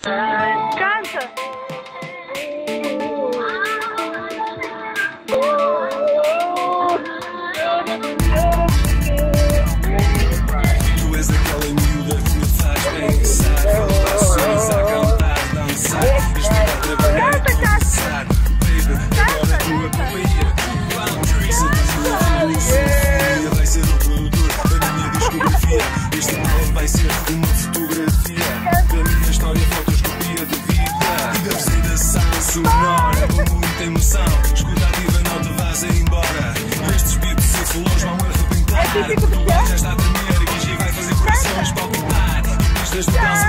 Canta! Tu és aquela miúda que me faz pensar, falar sorriso a cantar, dançar, estudar, trabalhar e conversar. Baby, agora a tua companhia. Vamos, Risa, filosofia vai ser o produtor da minha discografia. Este momento vai ser uma fotografia da minha história, fotoscopia de vida e da visitação sonora com muita emoção. Escuta ativa, não te vás embora. Estes beats e flows vão arrebentar. O baile já está a tremer e vai fazer corações palpitar. E pistas de dança